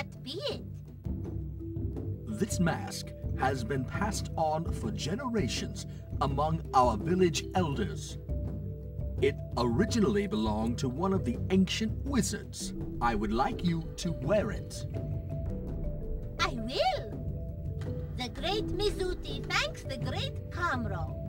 What be it? This mask has been passed on for generations among our village elders. It originally belonged to one of the ancient wizards. I would like you to wear it. I will. The great Mizuti thanks the great Kamro.